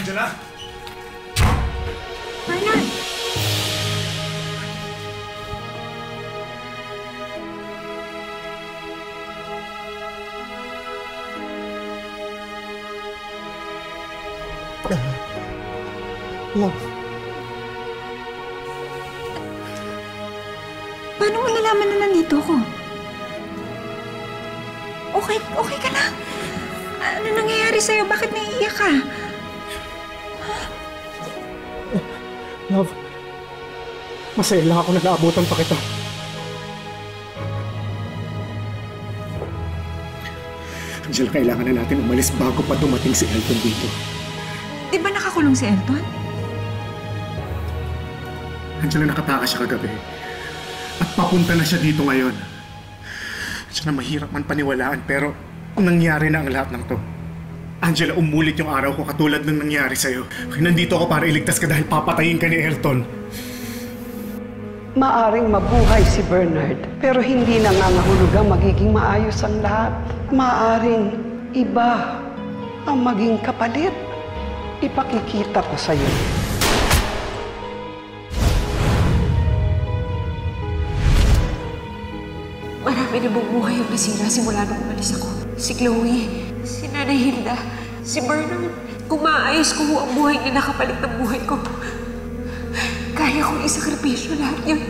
Angela? Bernard! Love. Paano mo nalaman na nandito ako? Okay ka lang? Ano nangyayari sa'yo? Bakit naiiyak ka? Love, masaya lang ako na naabutan pa kita. Angela, kailangan na natin umalis bago pa dumating si Elton dito. Di ba nakakulong si Elton? Angela, nakatakas siya kagabi. At papunta na siya dito ngayon. Angela, mahirap man paniwalaan pero nangyari na ang lahat ng to. Angela, umulit yung araw ko katulad ng nangyari sa'yo. Nandito ako para iligtas ka dahil papatayin ka ni Elton. Maaring mabuhay si Bernard, pero hindi nangangahulugang magiging maayos ang lahat. Maaring iba ang maging kapalit. Ipakikita ko sa'yo. Marami na bumuhay ang nasira simula nung umalis ako. Si Chloe, si Nanay Hilda, si Bernard. Kung maayos ko ang buhay na nakapalit ng buhay ko, kaya kong isakripisyo lahat yun.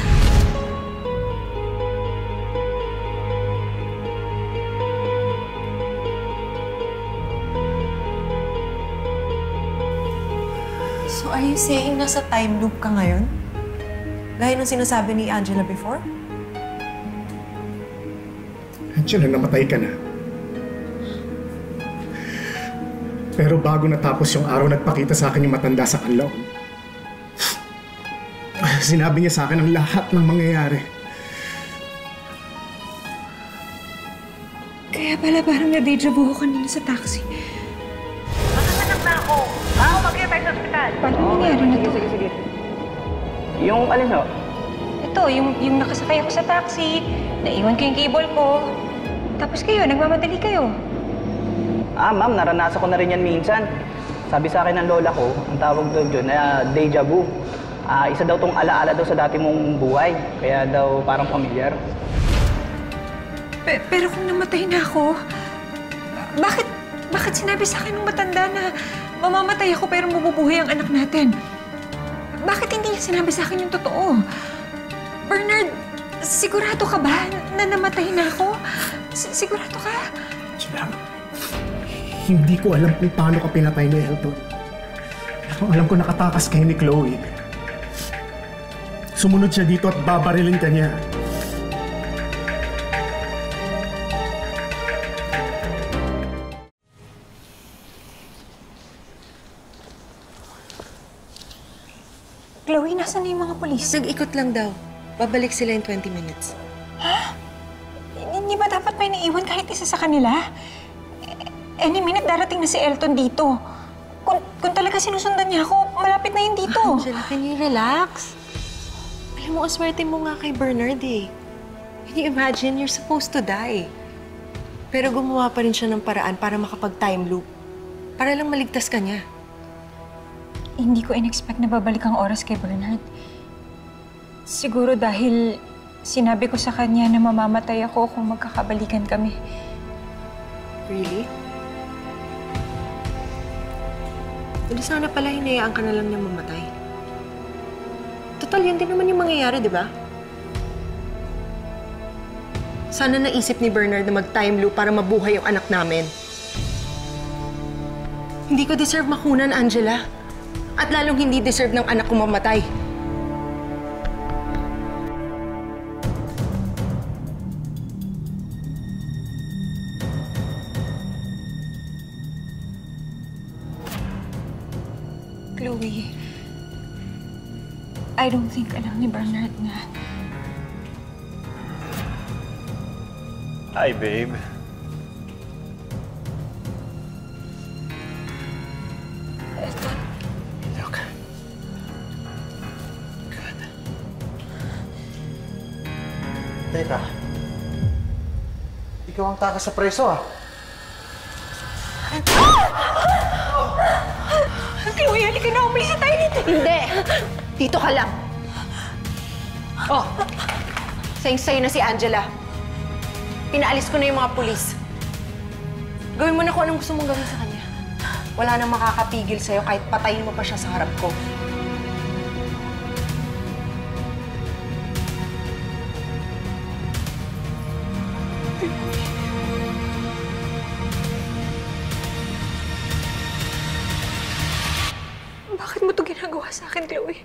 So are you saying nasa time loop ka ngayon? Gaya nung sinasabi ni Angela before? Angela, namatay ka na. Pero bago natapos yung araw, nagpakita sa akin yung matanda sa kanlaon. Sinabi niya sa akin ang lahat ng mangyayari. Kaya pala parang na-deja vu ako kanina sa taxi. Makasanak na ako. Umakyat tayo sa ospital. Paano nangyari na to? Sige. Yung alin ho? Ito, yung nakasakay ako sa taxi, naiwan ko yung cable ko. Tapos kayo, nagmamadali kayo. Ma'am, naranasan ko na rin yan minsan. Sabi sa akin ng lola ko, ang tawag doon yun, deja vu. Isa daw tong alaala daw sa dati mong buhay. Kaya daw parang familiar. Pero kung namatay na ako, bakit sinabi sa akin ng matanda na mamamatay ako pero mabubuhay ang anak natin? Bakit hindi niya sinabi sa akin yung totoo? Bernard, sigurado ka ba na namatay na ako? Sigurado ka? Angela, hindi ko alam kung paano ka pinatay ni Elton. Pero alam ko nakatakas kayo ni Chloe. Sumunod siya dito at babarilin ka niya. Chloe, nasaan na yung mga polis? Nag-ikot lang daw. Babalik sila in 20 minutes. Ha? Hindi ba dapat may naiwan kahit isa sa kanila? Any minute darating na si Elton dito. Kung talaga sinusundan niya ako, malapit na yun dito. Angela, can you relax? Alam mo, aswerte mo nga kay Bernard eh. Can you imagine? You're supposed to die. Pero gumawa pa rin siya ng paraan para makapag-time loop. Para lang maligtas ka niya. Hindi ko in-expect na babalik ang oras kay Bernard. Siguro dahil sinabi ko sa kanya na mamamatay ako kung magkakabalikan kami. Really? Hindi sana pala hinayaan ka na lang niya mamatay. Total, yun din naman yung mangyayari, di ba? Sana naisip ni Bernard na mag-time loop para mabuhay yung anak namin. Hindi ko deserve makunan, Angela. At lalong hindi deserve ng anak ko mamatay. Chloe, I don't think alam ni Bernard na... Hi, babe. Look. Good. Teka. Ikaw ang takas sa preso, ah. Hindi! Dito ka lang. Oh, sayang-sayo na si Angela. Pinaalis ko na yung mga pulis. Gawin mo na kung anong gusto mong gawin sa kanya. Wala nang makakapigil sa'yo kahit patayin mo pa siya sa harap ko. Bakit mo ito ginagawa sa akin, Chloe?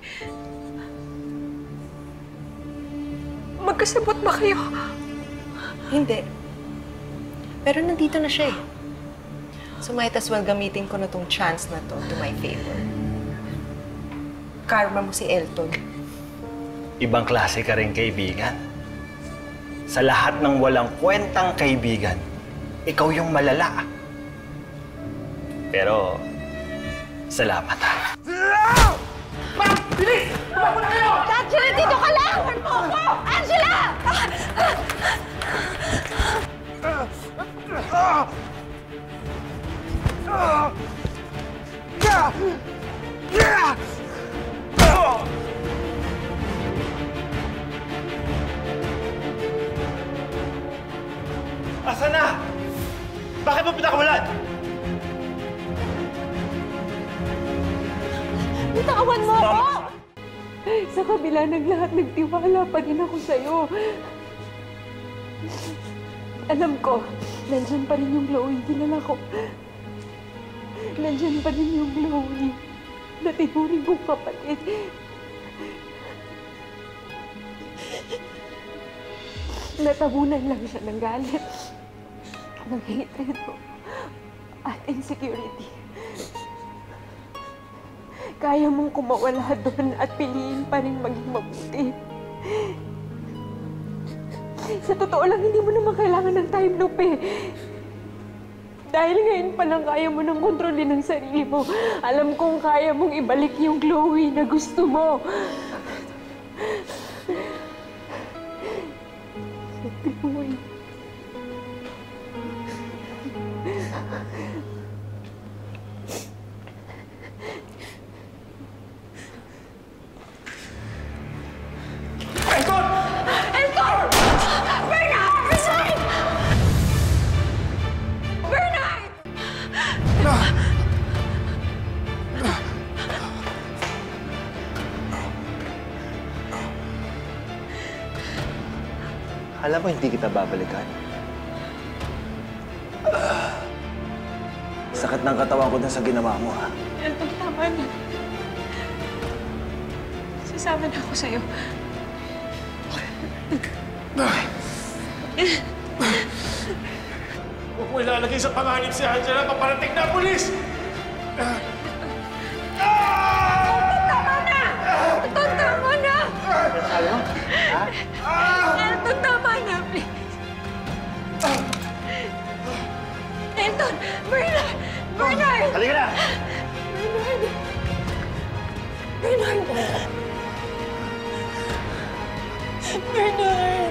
Magkasabot ba kayo? Hindi. Pero nandito na siya eh. So might as well gamitin ko na tong chance na to my favor. Karma mo si Elton. Ibang klase ka rin kaibigan. Sa lahat ng walang kwentang kaibigan, ikaw yung malala. Pero, salamat ha. Angela, dito ka lang! Angela! Asa na? Bakit mo pinakawalan? Bitawan mo ako! Sa kabila ng lahat, nagtiwala pa din ako sa'yo. Alam ko, nandyan pa rin yung Chloe kilala ko. Nandyan pa rin yung Chloe na tinuring kong kapatid. Natabunan lang siya ng galit, ng hatred at insecurity. Kaya mong kumawala doon at piliin pa rin maging mabuti. Sa totoo lang, hindi mo naman kailangan ng time loop eh. Dahil ngayon pa lang kaya mo nang kontrolin ang sarili mo. Alam kong kaya mong ibalik yung Chloe na gusto mo. Chloe. Alam mo, hindi kita babalikan. Sakit ng katawan ko dun sa ginawa mo, ha? Elton, tama na. Sasama na ako sa'yo. Huwag mo ilalagay sa panganib si Angela. Paparating na ang pulis! Tama na! Elton, tama na! Sabi mo? Ha? Elton, tama na, please. Elton! Bernard! Bernard! Halika na! Bernard! Bernard!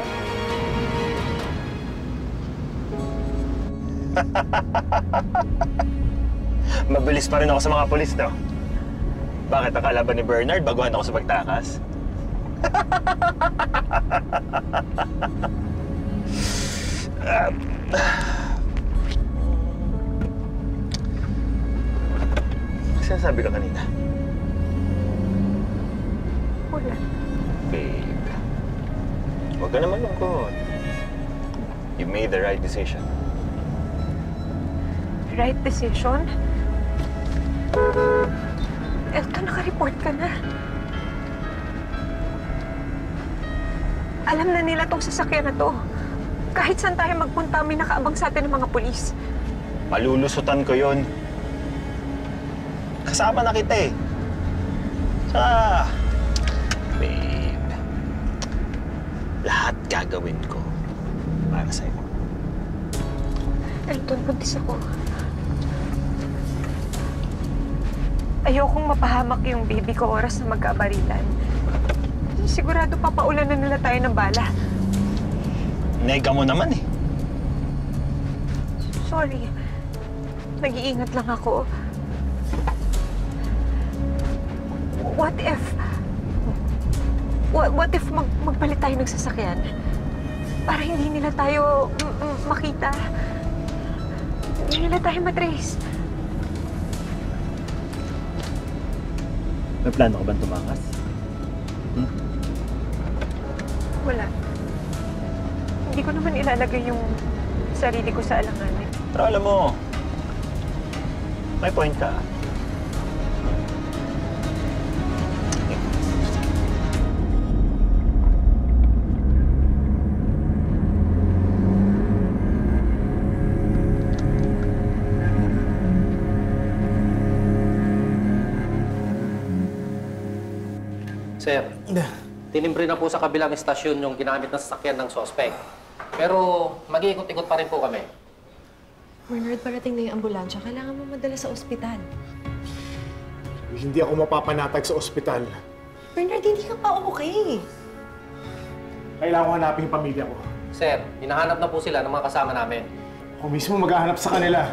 Mabilis pa rin ako sa mga polis, no? Bakit akala ba ni Bernard baguhan ako sa pagtakas? Sinasabi ka kanina? Wala. Babe, huwag ka naman lungkot. You made the right decision. Right decision? Elton, naka-report ka na. Alam na nila tong sasakyan na to. Kahit saan tayo magpunta, may nakaabang sa atin ng mga pulis. Malulusutan ko yon. Kasama na kita eh. Saka, babe, lahat gagawin ko para sa'yo. Elton, buntis ako. Ayokong mapahamak yung baby ko oras na magkabarilan. Sigurado papaulan na nila tayo ng bala. Nega mo naman eh. Sorry. Nag-iingat lang ako. what if... What if magpalit tayo ng sasakyan? Para hindi nila tayo makita. Hindi nila tayo matrace. May plano ka bang tumakas? Wala. Hindi ko naman ilalagay yung sarili ko sa alanganin. Pero alam mo, may point ka. Sir, tinimbre na po sa kabilang istasyon yung ginamit na sasakyan ng sospek. Pero mag-iikot-ikot pa rin po kami. Bernard, parating na yung ambulansya. Kailangan mo madala sa ospital. Hindi ako mapapanatag sa ospital. Bernard, hindi ka pa okay. Kailangan ko hanapin yung pamilya ko. Sir, hinahanap na po sila ng mga kasama namin. Ako mismo maghahanap sa kanila.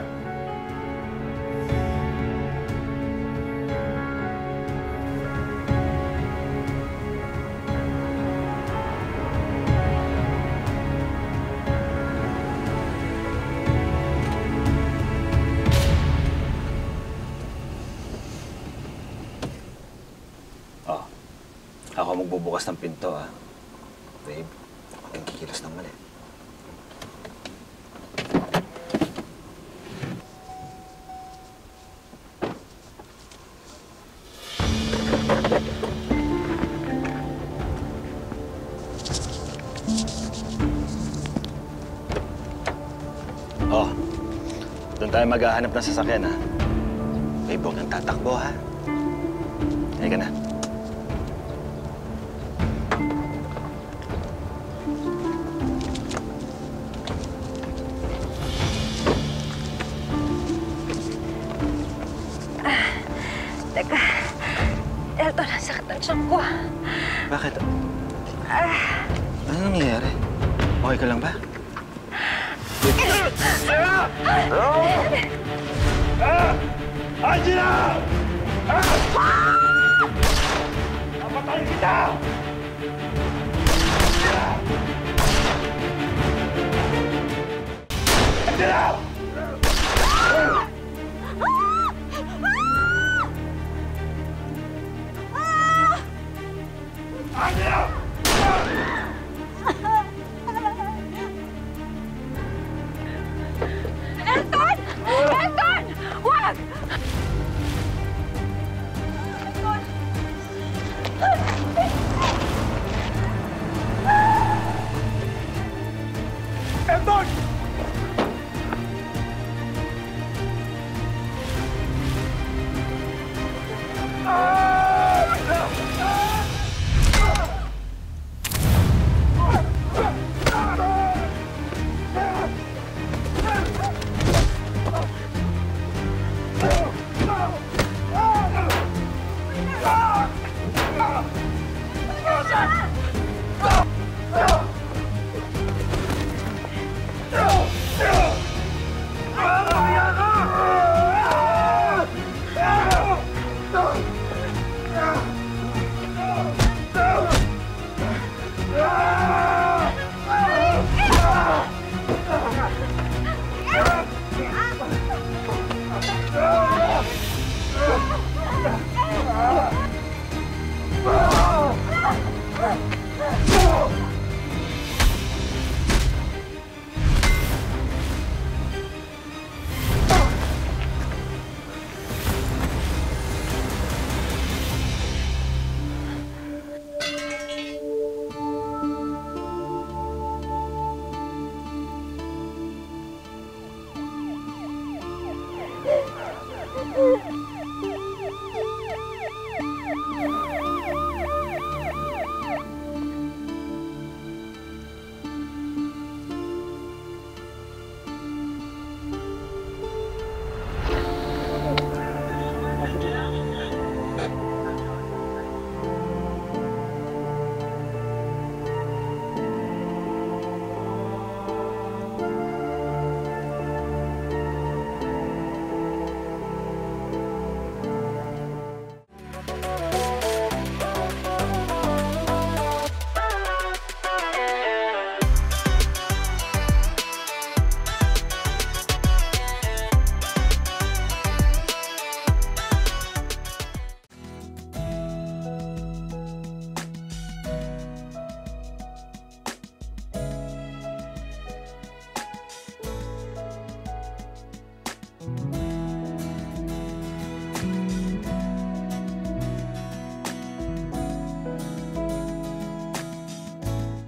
Ako magbubukas ng pinto, ha? Babe, ako yung kikilos ng mali. Doon tayo maghahanap ng sasakyan, ha? Babe, huwag kang tatakbo, ha? Halika na. Teka, Elton, ang sakit ng tiyan ko. Bakit? Ano nangyayari? Okay ka lang ba? Angela! Napatayin kita! Angela! Elton! Elton! Wag! Elton! No!